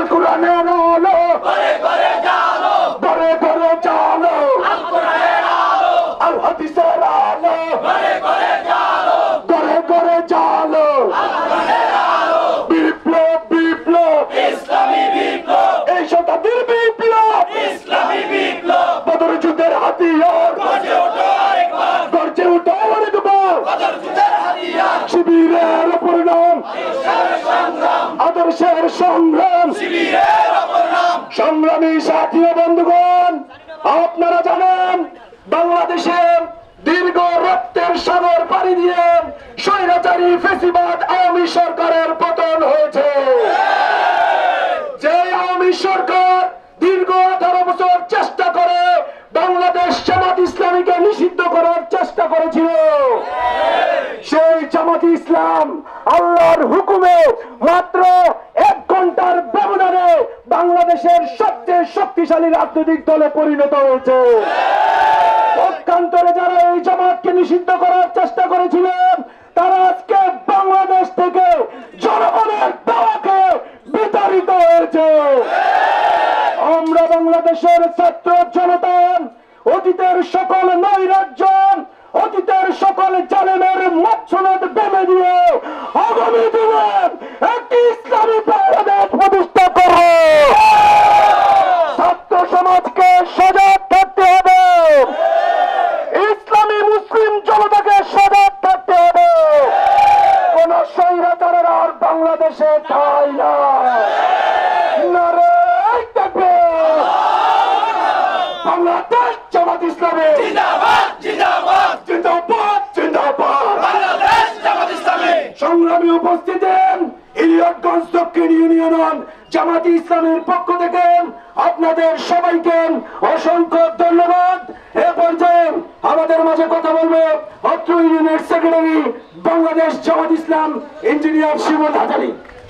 আল কোরআনের আলো ঘরে ঘরে জালো আল হাদিসের আলো ঘরে ঘরে জালো বিপ্লব বিপ্লব এই শতাব্দীর বিপ্লব বদর যুদ্ধের হাতিয়ার গর্জে ওঠো আরেকবার শিবিরের অপর নাম আদর্শের সংগ্রাম সংগ্রামী সাথী ও বন্ধুগণ, আপনারা জানেন বাংলাদেশে দীর্ঘ রক্তের সাগর পাড়ি দিয়ে স্বৈরাচারী ফ্যাসিবাদ আওয়ামী সরকারের পতন হয়েছে। যে আওয়ামী সরকার দীর্ঘ 18 বছর চেষ্টা করে বাংলাদেশ জামাত ইসলামীকে নিষিদ্ধ করার চেষ্টা করেছিল, সেই জামাত ইসলাম আল্লাহর হুকুমে মাত্র 1 ঘন্টার ব্যবধানে বাংলাদেশের সবচেয়ে শক্তিশালী রাজনৈতিক দলে পরিণত হয়েছে। পক্ষান্তরে যারা এই জামাতকে নিষিদ্ধ করার চেষ্টা করেছিলেন তারা আজকে বাংলাদেশ থেকে জনগণের দাওয়াকে বিতাড়িত হয়েছে। আমরা বাংলাদেশের ছাত্র জনতা অতীতের সকল নৈরাজ্য, অতীতের সকল জালেমের মৎসনদ বেঁধে দিয়ে আগামী দিনে একটি ইসলামী বাংলাদেশ প্রতিষ্ঠা করব। ছাত্র সমাজকে সজাগ থাকতে হবে, ইসলামী মুসলিম জনতাকে সজাগ থাকতে হবে। কোন স্বৈরাচারের আর বাংলাদেশে ঠাঁই নাই। নারায়ে তাকবীর। বাংলাদেশ জামাত ইসলামী জিন্দাবাদ জিন্দাবাদ জিন্দাবাদ জিন্দাবাদ। বাংলাদেশ জামাত ইসলামী সংগ্রামী উপস্থিতি ইলিয়টগঞ্জ দক্ষিণ ইউনিয়ন জামাত ইসলামীর পক্ষ থেকে আপনাদের সবাইকে অসংখ্য ধন্যবাদ। এ পর্যায়ে আমাদের মাঝে কথা বলবে অত্র ইউনিয়নের সেক্রেটারি বাংলাদেশ জামাত ইসলাম ইঞ্জিনিয়ার শিমুল হাজারী।